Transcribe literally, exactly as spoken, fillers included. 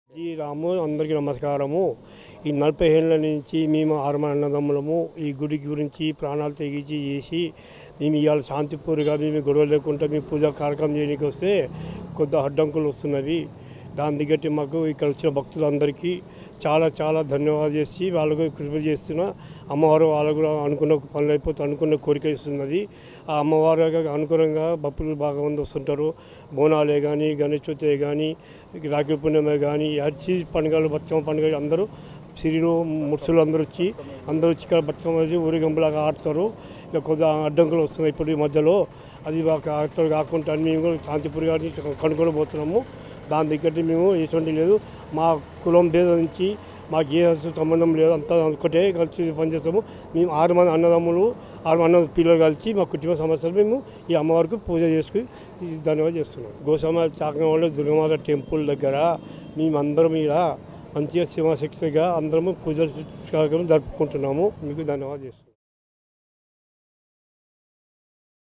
ఈ రాము అందరికీ నమస్కారము. ఈ నలభై ఏళ్ళ నుంచి మేము ఆరుమ అన్నదమ్ములము ఈ గుడి గురించి ప్రాణాలు తెగించి చేసి మేము ఇవాళ శాంతిపూర్గా మేము గొడవ లేకుండా మేము పూజా కార్యక్రమం చేయడానికి వస్తే కొంత అడ్డంకులు వస్తున్నవి. దాని దిగట్టి మాకు ఇక్కడ వచ్చిన భక్తులందరికీ చాలా చాలా ధన్యవాదాలు చేసి వాళ్ళకు కృప చేస్తున్న అమ్మవారు వాళ్ళకు కూడా అనుకున్న పనులు అయిపోతే అనుకున్న కోరిక ఇస్తున్నది. ఆ అమ్మవారు అనుకూలంగా భక్తులు బాగా మంది వస్తుంటారు. బోనాలే కానీ గణేష్ చతుర్థి కానీ రాఖీ పూర్ణిమ కానీ అచ్చి పండుగలు బతుకమ్మ పండుగ అందరూ సిరిలు ముర్సులు అందరూ వచ్చి అందరూ వచ్చి ఇక్కడ బతుకమ్మ వచ్చి ఊరిగంపులాగా ఆడతారు. ఇక కొద్ది అడ్డంకులు వస్తున్నాయి ఇప్పుడు ఈ మధ్యలో. అది ఆడతారు కాకుండా మేము కూడా శాంతిపూర్ కానీ కనుక్కొని పోతున్నాము. దాని దగ్గర మేము ఎటువంటి లేదు. మా కులం భేదం నుంచి మాకు ఏ సంబంధం లేదు. అంతా ఒకటే కలిసి పనిచేస్తాము. మేము ఆరు మంది అన్నదమ్ములు ఆరు అన్న పిల్లలు కలిసి మా కుటుంబ సమస్యలు మేము ఈ అమ్మవారికి పూజ చేసుకుని ధన్యవాదాలు చేస్తున్నాం. గోశామహల్ చాకంలో దుర్గమాత టెంపుల్ దగ్గర మేమందరం మీద మంచిగా శివశక్తిగా అందరము పూజ కార్యక్రమం జరుపుకుంటున్నాము. మీకు ధన్యవాదాలు చేస్తున్నాం.